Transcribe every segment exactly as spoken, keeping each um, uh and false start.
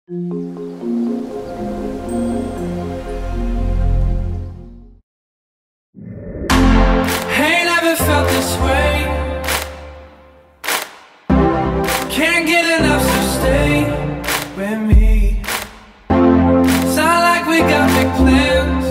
Ain't never felt this way. Can't get enough, so stay with me. Sound like we got big plans.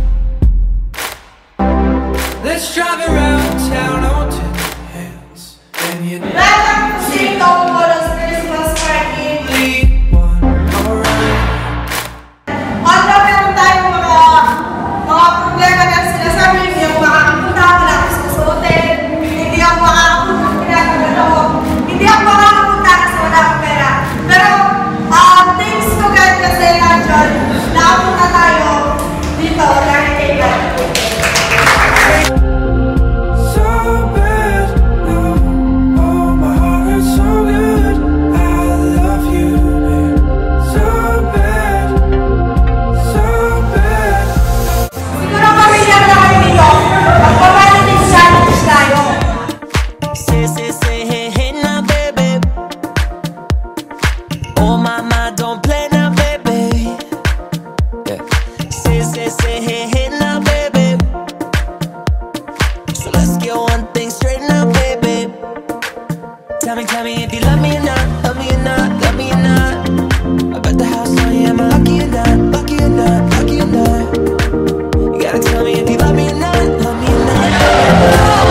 Let's drive around town on ten hands. And you Welcome to Singapore Models Christmas Party. lead one, alright. Ang dami naman tayong mga mga problema na sinasabi niyo, makakapunta ako lang sa hotel, hindi ako makakapunta ako, hindi ako makakapunta kasi wala akong pera. Pero, um, thanks to God kasi nandiyan, nakapunta tayo dito dahil kay God. So bad, no, oh my heart hurts so good. I love you, babe. So bad, so bad. Siguro kami lang na kayo dito, magpapalitin challenge tayo. Say, say, say, hey, hey now, baby. Oh, mama, don't play now, baby. Yeah. Say, say, say, hey, hey now, baby. So let's get one thing straight now, baby. Tell me, tell me if you love me or not, love me or not, love me or not. I bet the house on you, am I lucky or not, lucky or not, lucky or not? You gotta tell me if you love me or not, love me or not.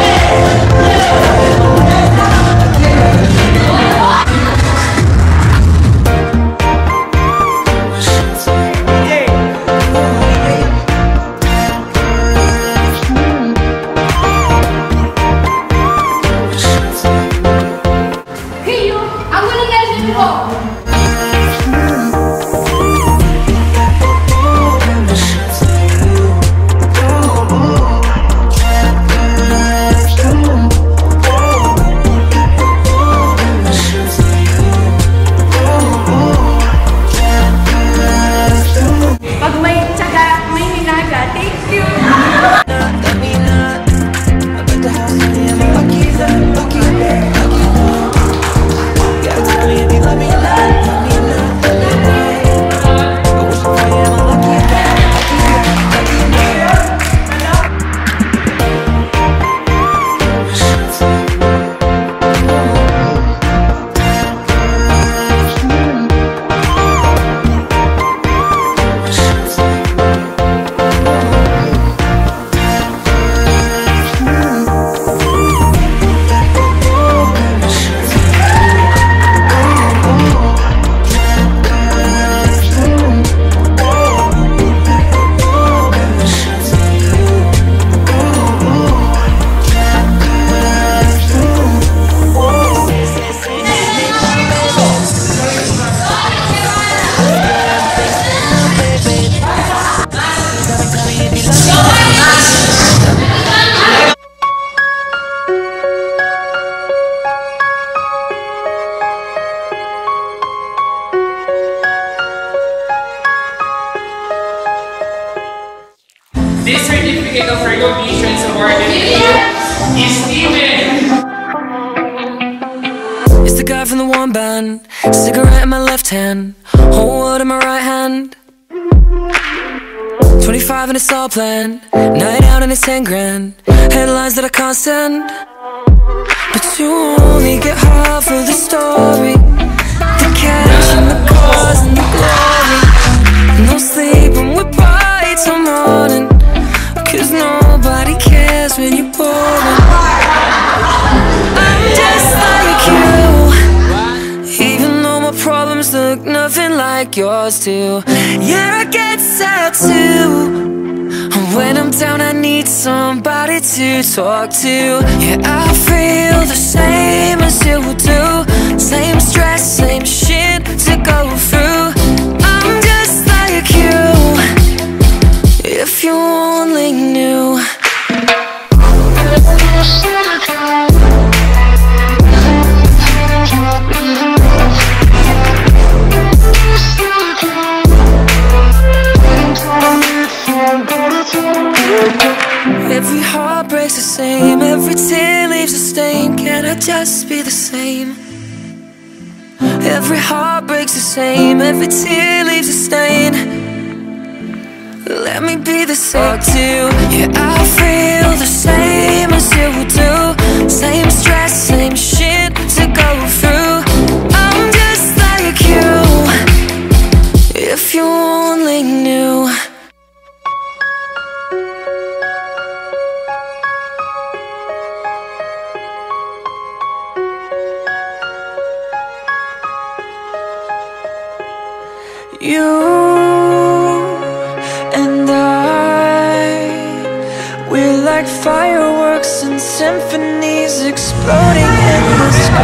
Hey you, ang walang narinig mo! Pag may tsaga, may hinaga. Thank you! Let me not. I bet the house on you, am I lucky or not, lucky or not, lucky or not? You gotta tell me if you love me or not, love me or not, love me or not. I wish I could, am I lucky or not, lucky or not, lucky or not? This certificate of recognition is awarded to Steven. It's the guy from the one band, cigarette in my left hand, whole world in my right hand. Twenty-five and it's all planned, night out and it's ten grand, headlines that I can't stand. But you only get half of the story, the cash and the cars and the glory. No sleep and we're party till morning, cause nobody cares when you're boring. I'm just like you, even though my problems look nothing like yours too. Yeah, I get sad too. When I'm down I need somebody to talk to. Yeah, I feel the same as you do, same stress, same shit to go through. I'm just like you, if you only knew. Every heart breaks the same, every tear leaves a stain. Can I just be the same? Every heart breaks the same, every tear leaves a stain. Let me be the same to you. Yeah, I feel the same as you do. Same stress, same shit to go through. I'm just like you, if you only knew. You and I, we're like fireworks and symphonies exploding in the sky.